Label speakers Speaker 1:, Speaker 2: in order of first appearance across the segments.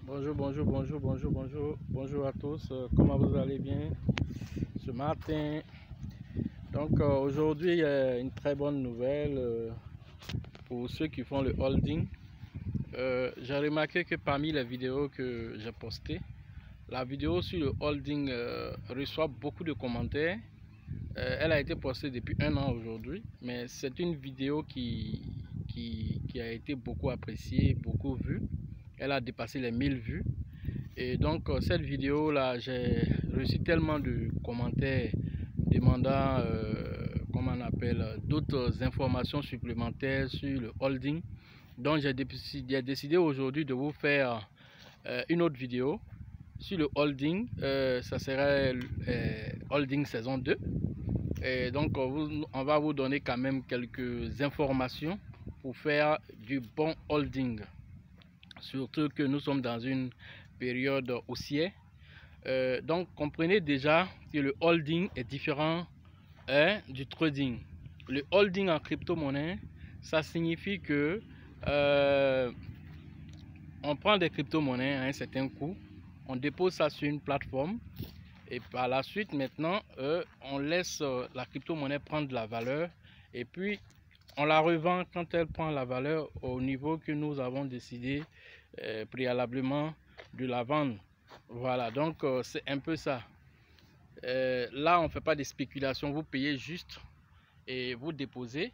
Speaker 1: Bonjour à tous. Comment vous allez bien ce matin? Donc aujourd'hui, il y a une très bonne nouvelle pour ceux qui font le holding. J'ai remarqué que parmi les vidéos que j'ai postées, la vidéo sur le holding reçoit beaucoup de commentaires. Elle a été postée depuis 1 an aujourd'hui, mais c'est une vidéo qui a été beaucoup appréciée, beaucoup vue. Elle a dépassé les 1000 vues. Et donc cette vidéo là, j'ai reçu tellement de commentaires demandant comment on appelle, d'autres informations supplémentaires sur le holding. Donc j'ai décidé aujourd'hui de vous faire une autre vidéo sur le holding. Ça serait holding saison 2. Et donc on va vous donner quand même quelques informations pour faire du bon holding, surtout que nous sommes dans une période haussière. Donc comprenez déjà que le holding est différent du trading. Le holding en crypto-monnaie, ça signifie que on prend des crypto-monnaies à un certain coût, on dépose ça sur une plateforme et par la suite maintenant on laisse la crypto-monnaie prendre de la valeur et puis on la revend quand elle prend la valeur au niveau que nous avons décidé préalablement de la vendre. Voilà, donc c'est un peu ça. Là on ne fait pas de spéculation, vous payez juste et vous déposez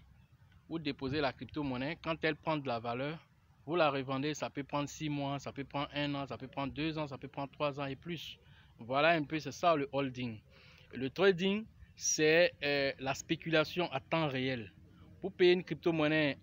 Speaker 1: la crypto-monnaie. Quand elle prend de la valeur, vous la revendez. Ça peut prendre 6 mois, ça peut prendre 1 an, ça peut prendre 2 ans, ça peut prendre 3 ans et plus. Voilà un peu, c'est ça le holding. Le trading, c'est la spéculation à temps réel. Vous payez une crypto-monnaie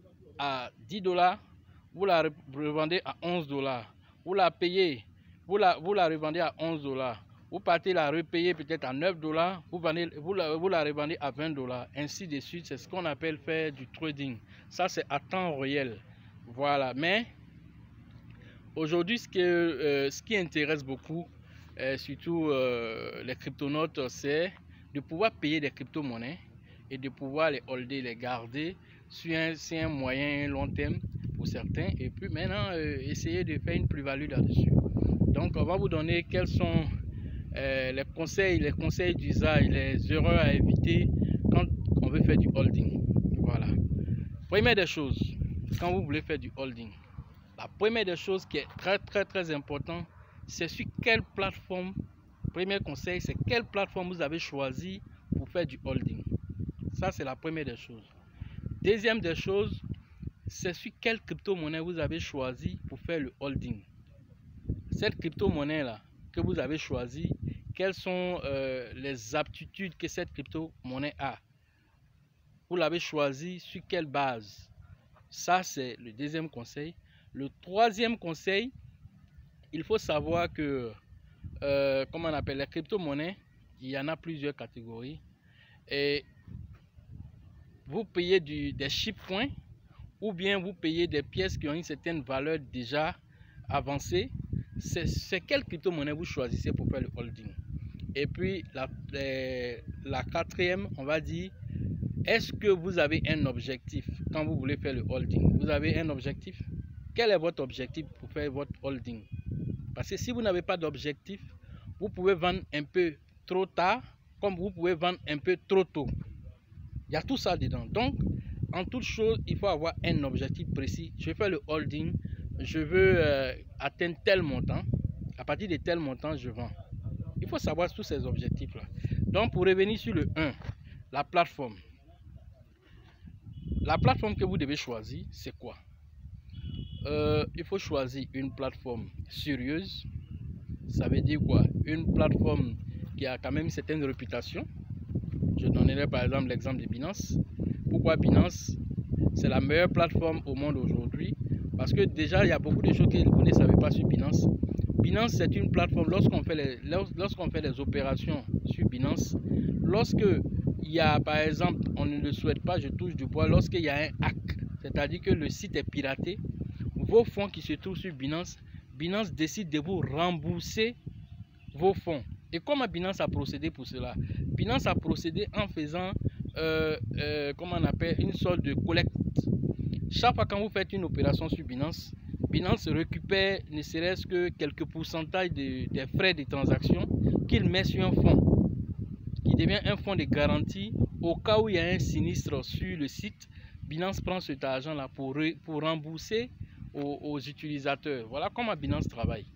Speaker 1: à 10 $, vous la revendez à 11 $. Vous la payez, vous la revendez à 11 $. Vous partez la repayer peut-être à 9 $, vous la revendez à 20 $, ainsi de suite. C'est ce qu'on appelle faire du trading. Ça, c'est à temps réel. Voilà, mais aujourd'hui, ce qui intéresse beaucoup, surtout les cryptonautes, c'est de pouvoir payer des crypto-monnaies et de pouvoir les holder, les garder sur un moyen long terme pour certains, et puis maintenant essayer de faire une plus-value là-dessus. Donc on va vous donner quels sont les conseils d'usage, les erreurs à éviter quand on veut faire du holding. Voilà. Première des choses, quand vous voulez faire du holding, la première des choses qui est très important, c'est sur quelle plateforme. Premier conseil, c'est quelle plateforme vous avez choisi pour faire du holding. Ça, c'est la première des choses. Deuxième des choses, c'est sur quelle crypto-monnaie vous avez choisi pour faire le holding. Cette crypto-monnaie là que vous avez choisi, quelles sont les aptitudes que cette crypto-monnaie a. Vous l'avez choisi sur quelle base. Ça, c'est le deuxième conseil. Le troisième conseil, il faut savoir que comment on appelle les crypto-monnaies, il y en a plusieurs catégories. Et vous payez des chip coins ou bien vous payez des pièces qui ont une certaine valeur déjà avancée. C'est quelle crypto-monnaie vous choisissez pour faire le holding. Et puis la quatrième, on va dire, est-ce que vous avez un objectif quand vous voulez faire le holding? Vous avez un objectif? Quel est votre objectif pour faire votre holding? Parce que si vous n'avez pas d'objectif, vous pouvez vendre un peu trop tard, comme vous pouvez vendre un peu trop tôt. Il y a tout ça dedans. Donc, en toute chose, il faut avoir un objectif précis. Je vais faire le holding, je veux atteindre tel montant. À partir de tel montant, je vends. Il faut savoir tous ces objectifs-là. Donc, pour revenir sur le 1, la plateforme. La plateforme que vous devez choisir, c'est quoi? Il faut choisir une plateforme sérieuse. Ça veut dire quoi? Une plateforme qui a quand même une certaine réputation. Je donnerai par exemple l'exemple de Binance. Pourquoi Binance? C'est la meilleure plateforme au monde aujourd'hui. Parce que déjà, il y a beaucoup de choses que vous ne savez pas sur Binance. Binance, c'est une plateforme, lorsqu'on fait les opérations sur Binance, lorsque il y a, par exemple, on ne le souhaite pas, je touche du bois, lorsqu'il y a un hack, c'est-à-dire que le site est piraté, vos fonds qui se trouvent sur Binance, Binance décide de vous rembourser vos fonds. Et comment Binance a procédé pour cela? Binance a procédé en faisant comment on appelle, une sorte de collecte. Chaque fois quand vous faites une opération sur Binance, Binance récupère ne serait-ce que quelques pourcentages des frais de transaction qu'il met sur un fonds, qui devient un fonds de garantie au cas où il y a un sinistre sur le site. Binance prend cet argent-là pour rembourser aux utilisateurs. Voilà comment Binance travaille.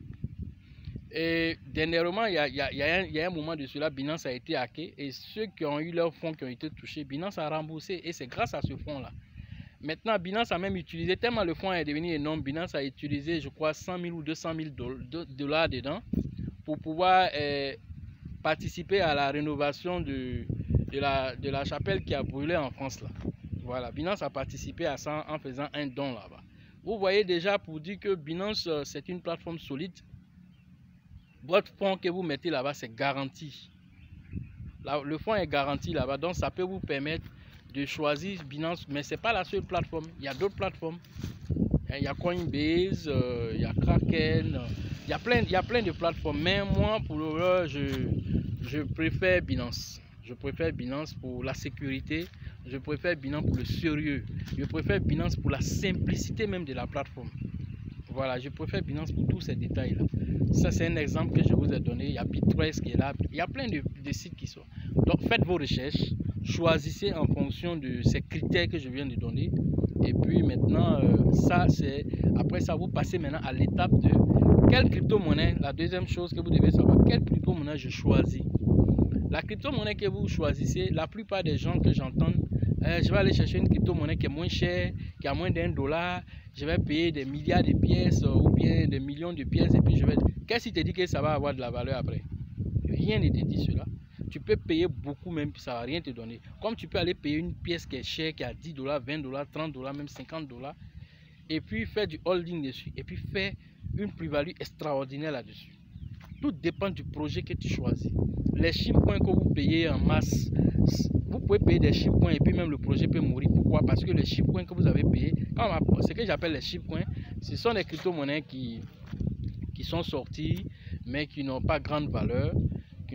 Speaker 1: Et dernièrement, il y a un moment de cela, Binance a été hacké et ceux qui ont eu leurs fonds qui ont été touchés, Binance a remboursé et c'est grâce à ce fonds-là. Maintenant, Binance a même utilisé, tellement le fonds est devenu énorme, Binance a utilisé, je crois, 100 000 ou 200 000 dollars dedans pour pouvoir participer à la rénovation de la chapelle qui a brûlé en France là. Voilà, Binance a participé à ça en faisant un don là-bas. Vous voyez déjà, pour dire que Binance c'est une plateforme solide, votre fonds que vous mettez là-bas c'est garanti. Là, le fonds est garanti là-bas, donc ça peut vous permettre de choisir Binance, mais c'est pas la seule plateforme. Il y a d'autres plateformes. Il y a Coinbase, il y a Kraken, il y a plein de plateformes. Mais moi, pour le je préfère Binance. Je préfère Binance pour la sécurité. Je préfère Binance pour le sérieux. Je préfère Binance pour la simplicité même de la plateforme. Voilà, je préfère Binance pour tous ces détails-là. Ça, c'est un exemple que je vous ai donné. Il y a Bitrust qui est là. Il y a plein de sites qui sont. Donc, faites vos recherches. Choisissez en fonction de ces critères que je viens de donner. Et puis maintenant, après ça, vous passez maintenant à l'étape de quelle crypto-monnaie. La deuxième chose que vous devez savoir, quelle crypto-monnaie je choisis. La crypto-monnaie que vous choisissez, la plupart des gens que j'entends, je vais aller chercher une crypto-monnaie qui est moins chère, qui a moins d'$1, je vais payer des milliards de pièces ou bien des millions de pièces et puis je vais... Qu'est-ce qui te dit que ça va avoir de la valeur après? Rien ne te dit cela. Tu peux payer beaucoup même, ça ne va rien te donner. Comme tu peux aller payer une pièce qui est chère, qui a $10, $20, $30, même $50, et puis faire du holding dessus, et puis faire une plus-value extraordinaire là-dessus. Tout dépend du projet que tu choisis. Les shitcoins que vous payez en masse, vous pouvez payer des shitcoins et puis même le projet peut mourir. Pourquoi? Parce que les shitcoins que vous avez payés, ce que j'appelle les shitcoins, ce sont des crypto-monnaies qui sont sorties mais qui n'ont pas grande valeur. Et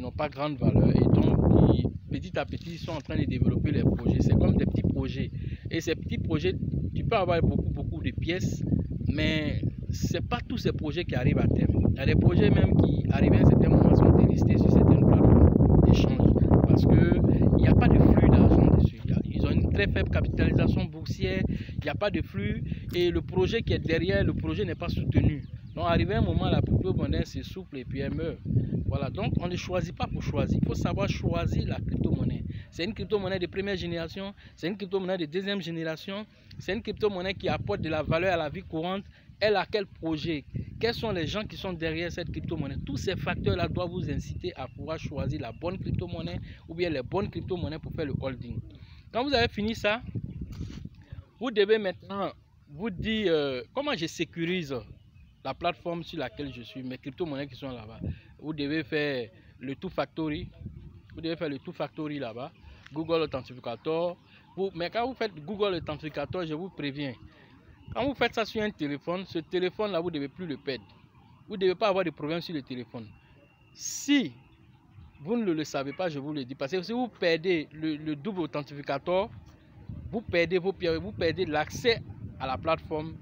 Speaker 1: donc petit à petit ils sont en train de développer les projets. C'est comme des petits projets. Et ces petits projets, tu peux avoir beaucoup de pièces, mais c'est pas tous ces projets qui arrivent à terme. Il y a des projets même qui arrivent à un certain moment sont délistés sur certaines plateformes d'échange parce qu'il n'y a pas de flux d'argent dessus. Ils ont une très faible capitalisation boursière, il n'y a pas de flux et le projet qui est derrière, le projet n'est pas soutenu. Donc arrivé à un moment, la crypto-monnaie s'essouffle et puis elle meurt. Voilà, donc on ne choisit pas pour choisir. Il faut savoir choisir la crypto-monnaie. C'est une crypto-monnaie de première génération, c'est une crypto-monnaie de deuxième génération, c'est une crypto-monnaie qui apporte de la valeur à la vie courante. Elle a quel projet? Quels sont les gens qui sont derrière cette crypto-monnaie? Tous ces facteurs-là doivent vous inciter à pouvoir choisir la bonne crypto-monnaie ou bien les bonnes crypto-monnaies pour faire le holding. Quand vous avez fini ça, vous devez maintenant vous dire comment je sécurise la plateforme sur laquelle je suis, mes crypto-monnaies qui sont là-bas. Vous devez faire le two-factory. Vous devez faire le two-factory là-bas. Google Authenticator. Mais quand vous faites Google Authenticator, je vous préviens. Quand vous faites ça sur un téléphone, ce téléphone-là, vous ne devez plus le perdre. Vous ne devez pas avoir de problème sur le téléphone. Si vous ne le savez pas, je vous le dis. Parce que si vous perdez le double authentificator, vous perdez vos pièces, vous perdez l'accès à la plateforme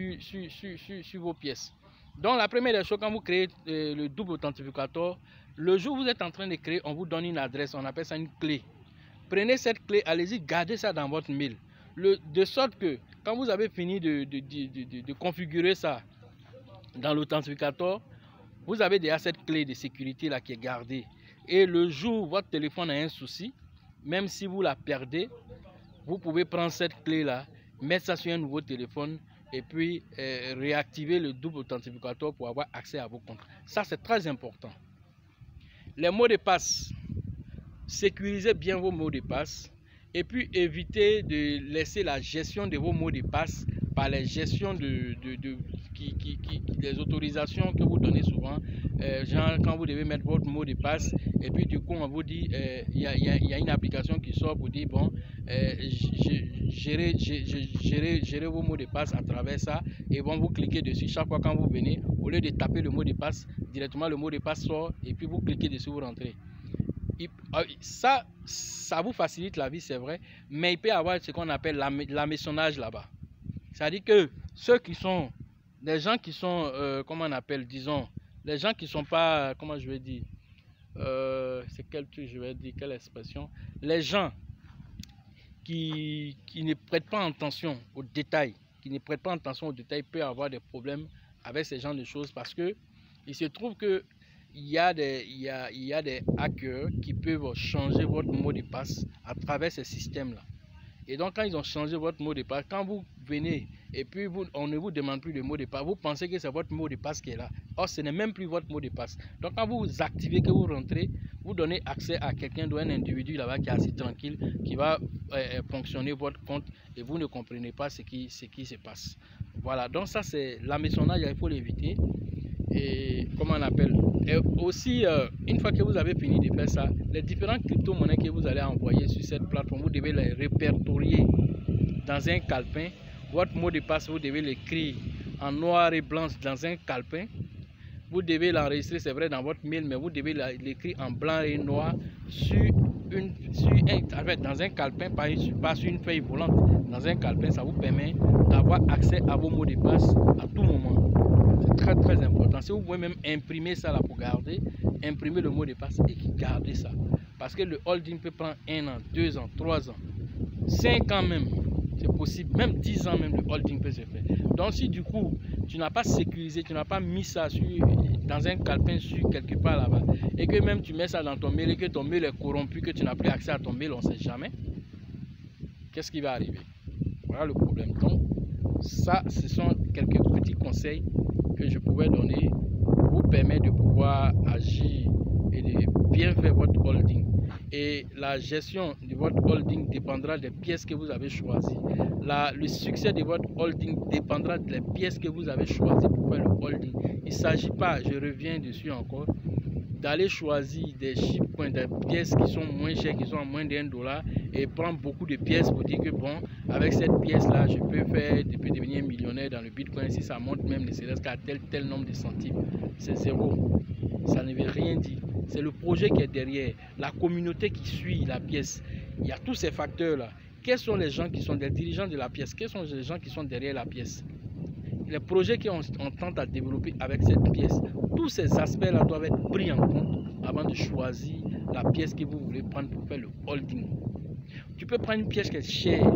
Speaker 1: sur vos pièces. Donc la première des choses, quand vous créez le double authentificator, le jour où vous êtes en train de créer, on vous donne une adresse, on appelle ça une clé. Prenez cette clé, allez-y, gardez ça dans votre mail. De sorte que quand vous avez fini de configurer ça dans l'authentificator, vous avez déjà cette clé de sécurité là qui est gardée. Et le jour où votre téléphone a un souci, même si vous la perdez, vous pouvez prendre cette clé là, mettre ça sur un nouveau téléphone et puis réactiver le double authentificator pour avoir accès à vos comptes. Ça, c'est très important. Les mots de passe. Sécurisez bien vos mots de passe et puis évitez de laisser la gestion de vos mots de passe par les gestions des autorisations que vous donnez souvent. Genre quand vous devez mettre votre mot de passe et puis du coup on vous dit il y a une application qui sort pour dire bon gérez vos mots de passe à travers ça et bon vous cliquez dessus chaque fois quand vous venez, au lieu de taper le mot de passe directement, le mot de passe sort et puis vous cliquez dessus, vous rentrez. Ça vous facilite la vie, c'est vrai, mais il peut y avoir ce qu'on appelle l'hameçonnage là-bas. C'est-à-dire que ceux qui sont des gens qui sont, comment on appelle, disons, les gens qui sont pas, comment je vais dire, c'est quel truc je vais dire, quelle expression, les gens qui ne prêtent pas attention aux détails, peuvent avoir des problèmes avec ce genre de choses parce que il se trouve que il y a des hackers qui peuvent changer votre mot de passe à travers ces systèmes-là. Et donc, quand ils ont changé votre mot de passe, quand vous venez et puis on ne vous demande plus le mot de passe, vous pensez que c'est votre mot de passe qui est là. Or, ce n'est même plus votre mot de passe. Donc, quand vous activez, que vous rentrez, vous donnez accès à quelqu'un, un individu là-bas qui est assis tranquille, qui va fonctionner votre compte et vous ne comprenez pas ce qui se passe. Voilà, donc ça, c'est l'hameçonnage, il faut l'éviter. Et comment on appelle, et aussi une fois que vous avez fini de faire ça, les différentes crypto-monnaies que vous allez envoyer sur cette plateforme, vous devez les répertorier dans un calepin. Votre mot de passe, vous devez l'écrire en noir et blanc dans un calepin. Vous devez l'enregistrer, c'est vrai, dans votre mail, mais vous devez l'écrire en blanc et noir dans un calepin, pas sur une feuille volante. Dans un calepin, ça vous permet d'avoir accès à vos mots de passe à tout moment. C'est très très important. Si vous pouvez même imprimer ça là pour garder, imprimer le mot de passe et garder ça. Parce que le holding peut prendre 1 an, 2 ans, 3 ans, 5 ans même. C'est possible, même 10 ans même le holding peut se faire. Donc si du coup tu n'as pas sécurisé, tu n'as pas mis ça dans un calepin sur quelque part là-bas, et que même tu mets ça dans ton mail et que ton mail est corrompu, que tu n'as plus accès à ton mail, on ne sait jamais, qu'est-ce qui va arriver? Voilà le problème. Donc ça, ce sont quelques petits conseils que je pouvais donner pour vous permettre de pouvoir agir et de bien faire votre holding. Et la gestion de votre holding dépendra des pièces que vous avez choisies. Le succès de votre holding dépendra des pièces que vous avez choisies pour faire le holding. Il ne s'agit pas, je reviens dessus encore, d'aller choisir des shitcoins, des pièces qui sont moins chères, qui sont à moins d'$1 et prendre beaucoup de pièces pour dire que bon, avec cette pièce là je peux devenir millionnaire dans le bitcoin si ça monte même ne serait-ce qu'à tel nombre de centimes. C'est zéro, ça ne veut rien dire. C'est le projet qui est derrière, la communauté qui suit la pièce. Il y a tous ces facteurs là. Quels sont les gens qui sont des dirigeants de la pièce? Quels sont les gens qui sont derrière la pièce? Les projets qu'on tente à développer avec cette pièce, tous ces aspects-là doivent être pris en compte avant de choisir la pièce que vous voulez prendre pour faire le holding. Tu peux prendre une pièce qui est chère,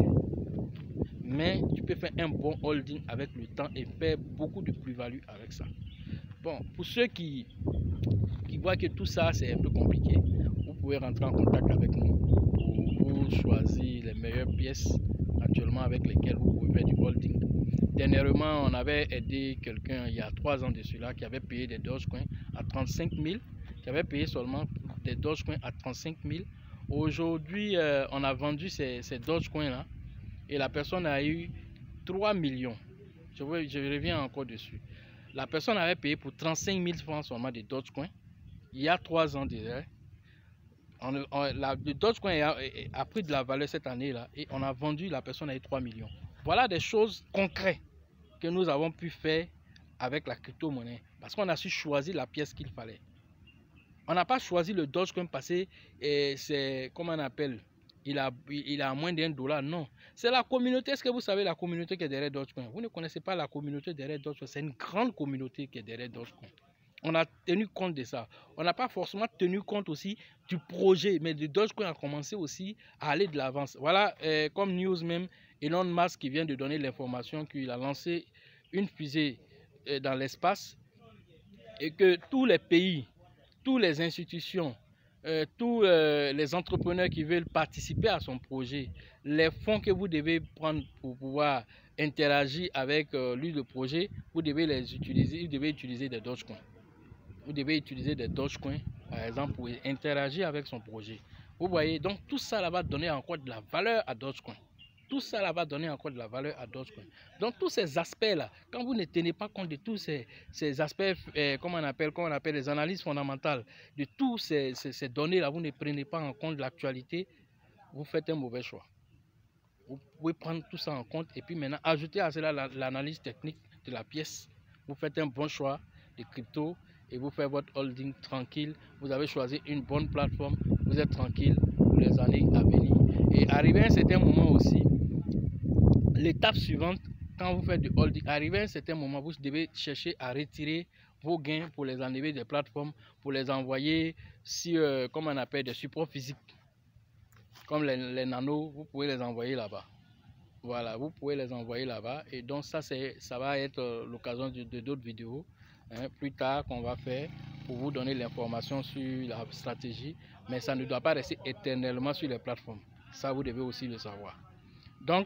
Speaker 1: mais tu peux faire un bon holding avec le temps et faire beaucoup de plus-value avec ça. Bon, pour ceux qui voient que tout ça c'est un peu compliqué, vous pouvez rentrer en contact avec nous pour vous choisir les meilleures pièces actuellement avec lesquelles vous pouvez faire du holding. Dernièrement, on avait aidé quelqu'un il y a 3 ans de cela qui avait payé des Dogecoin à 35 000, qui avait payé seulement des Dogecoin à 35 000. Aujourd'hui, on a vendu ces Dogecoin là et la personne a eu 3 millions. Je reviens encore dessus. La personne avait payé pour 35 000 francs seulement de Dogecoin il y a 3 ans déjà. Le Dogecoin a pris de la valeur cette année là et on a vendu, la personne a eu 3 millions. Voilà des choses concrètes que nous avons pu faire avec la crypto-monnaie parce qu'on a su choisir la pièce qu'il fallait. On n'a pas choisi le Dogecoin parce que c'est, comment on appelle, il a moins d'$1, non. C'est la communauté. Est-ce que vous savez la communauté qui est derrière Dogecoin? Vous ne connaissez pas la communauté derrière Dogecoin. C'est une grande communauté qui est derrière Dogecoin. On a tenu compte de ça. On n'a pas forcément tenu compte aussi du projet, mais le Dogecoin a commencé aussi à aller de l'avance. Voilà, comme news même, Elon Musk qui vient de donner l'information qu'il a lancé une fusée dans l'espace et que tous les pays, toutes les institutions, tous les entrepreneurs qui veulent participer à son projet, les fonds que vous devez prendre pour pouvoir interagir avec lui, le projet, vous devez les utiliser, vous devez utiliser des Dogecoin. Vous devez utiliser des Dogecoin, par exemple, pour interagir avec son projet. Vous voyez, donc tout ça là va donner encore de la valeur à Dogecoin. Tout ça là va donner encore de la valeur à Dogecoin. Donc tous ces aspects-là, quand vous ne tenez pas compte de tous ces aspects, comment on appelle les analyses fondamentales, de tous ces données-là, vous ne prenez pas en compte l'actualité, vous faites un mauvais choix. Vous pouvez prendre tout ça en compte et puis maintenant ajouter à cela l'analyse technique de la pièce. Vous faites un bon choix de crypto et vous faites votre holding tranquille. Vous avez choisi une bonne plateforme, vous êtes tranquille pour les années à venir. Et arrivé à un certain moment aussi, l'étape suivante quand vous faites du holding, arrivé à un certain moment, vous devez chercher à retirer vos gains pour les enlever des plateformes, pour les envoyer sur, comme on appelle, des supports physiques, comme les nanos, vous pouvez les envoyer là-bas. Voilà, vous pouvez les envoyer là-bas. Et donc ça va être l'occasion de d'autres vidéos plus tard qu'on va faire pour vous donner l'information sur la stratégie. Mais ça ne doit pas rester éternellement sur les plateformes. Ça, vous devez aussi le savoir. Donc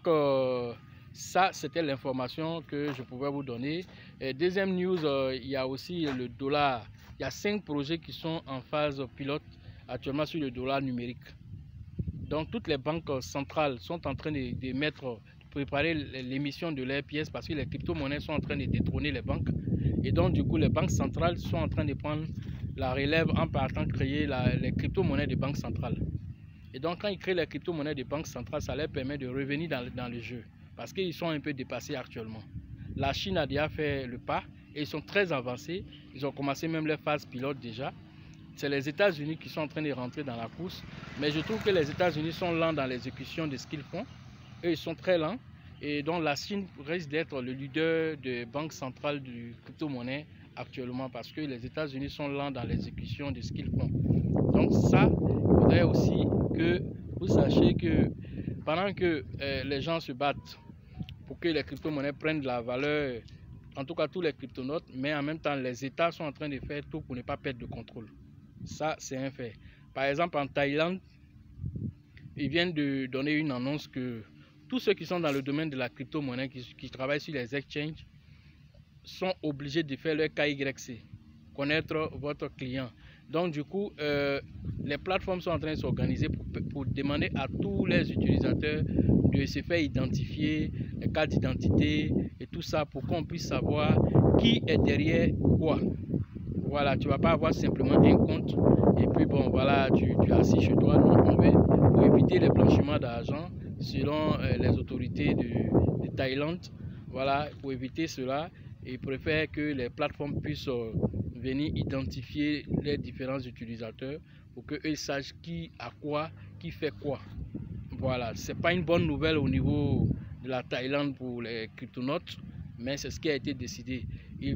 Speaker 1: ça, c'était l'information que je pouvais vous donner. Et deuxième news, il y a aussi le dollar. Il y a 5 projets qui sont en phase pilote actuellement sur le dollar numérique. Donc toutes les banques centrales sont en train de préparer l'émission de leurs pièces parce que les crypto-monnaies sont en train de détrôner les banques. Et donc du coup, les banques centrales sont en train de prendre la relève en partant créer les crypto-monnaies des banques centrales. Et donc quand ils créent les crypto-monnaies des banques centrales, ça leur permet de revenir dans le jeu parce qu'ils sont un peu dépassés actuellement. La Chine a déjà fait le pas et ils sont très avancés. Ils ont commencé même les phases pilotes déjà. C'est les États-Unis qui sont en train de rentrer dans la course. Mais je trouve que les États-Unis sont lents dans l'exécution de ce qu'ils font. Eux, ils sont très lents. Et donc la Chine risque d'être le leader de banque centrale du crypto-monnaie actuellement parce que les États-Unis sont lents dans l'exécution de ce qu'ils font. Donc ça, il faudrait aussi que vous sachiez que pendant que les gens se battent pour que les crypto-monnaies prennent de la valeur, en tout cas tous les cryptonautes, mais en même temps les États sont en train de faire tout pour ne pas perdre le contrôle. Ça, c'est un fait. Par exemple, en Thaïlande, ils viennent de donner une annonce que tous ceux qui sont dans le domaine de la crypto-monnaie, qui travaillent sur les exchanges, sont obligés de faire leur KYC, connaître votre client. Donc du coup, les plateformes sont en train de s'organiser pour demander à tous les utilisateurs de se faire identifier, les cartes d'identité et tout ça pour qu'on puisse savoir qui est derrière quoi. Voilà, tu ne vas pas avoir simplement un compte et puis bon, voilà, tu es assis chez toi. Non, on veut, pour éviter les blanchiments d'argent, selon les autorités de Thaïlande, voilà, pour éviter cela, ils préfèrent que les plateformes puissent venir identifier les différents utilisateurs pour qu'eux sachent qui a quoi, qui fait quoi. Voilà, c'est pas une bonne nouvelle au niveau de la Thaïlande pour les cryptonautes, mais c'est ce qui a été décidé.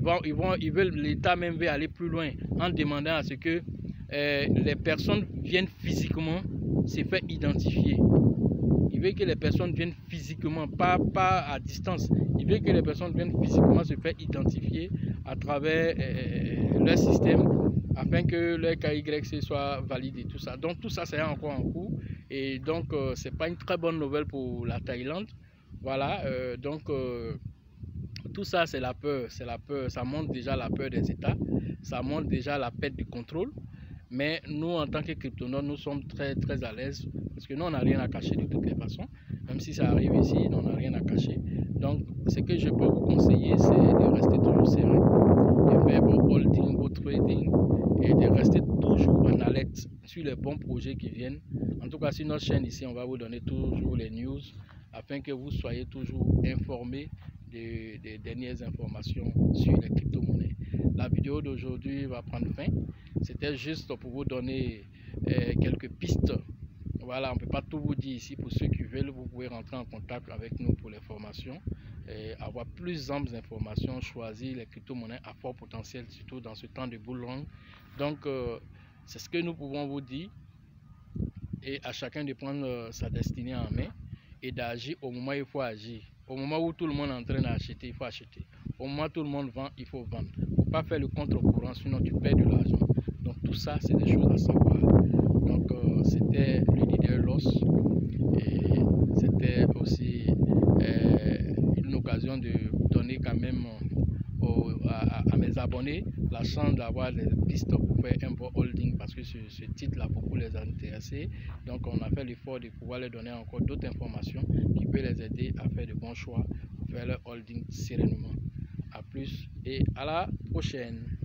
Speaker 1: L'État même veut aller plus loin en demandant à ce que les personnes viennent physiquement se faire identifier. Il veut que les personnes viennent physiquement, pas à distance. Il veut que les personnes viennent physiquement se faire identifier à travers leur système afin que leur KYC soit validé. Tout ça. Donc tout ça, c'est encore en cours. Et donc, c'est pas une très bonne nouvelle pour la Thaïlande. Voilà, tout ça, c'est la peur. C'est la peur. Ça montre déjà la peur des États. Ça montre déjà la perte de contrôle. Mais nous, en tant que cryptonautes, nous sommes très à l'aise parce que nous, on n'a rien à cacher de toutes les façons. Même si ça arrive ici, on n'a rien à cacher. Donc, ce que je peux vous conseiller, c'est de rester toujours serein, de faire vos holding, vos trading et de rester toujours en alerte sur les bons projets qui viennent. En tout cas, sur notre chaîne ici, on va vous donner toujours les news afin que vous soyez toujours informés des dernières informations sur les crypto-monnaies. La vidéo d'aujourd'hui va prendre fin. C'était juste pour vous donner quelques pistes. Voilà, on ne peut pas tout vous dire ici. Pour ceux qui veulent, vous pouvez rentrer en contact avec nous pour les formations et avoir plus amples informations, choisir les crypto-monnaies à fort potentiel, surtout dans ce temps de bull run. Donc, c'est ce que nous pouvons vous dire et à chacun de prendre sa destinée en main et d'agir au moment où il faut agir. Au moment où tout le monde est en train d'acheter, il faut acheter. Au moment où tout le monde vend, il faut vendre. Il ne faut pas faire le contre-courant, sinon tu perds de l'argent. Donc tout ça, c'est des choses à savoir. Donc c'était le leader Loss. Et c'était aussi une occasion de donner quand même à mes abonnés la chance d'avoir des pistes pour faire un bon holding parce que ce titre-là beaucoup les a intéressés. Donc on a fait l'effort de pouvoir leur donner encore d'autres informations qui peuvent les aider à faire de bons choix pour faire leur holding sereinement. A plus et à la prochaine.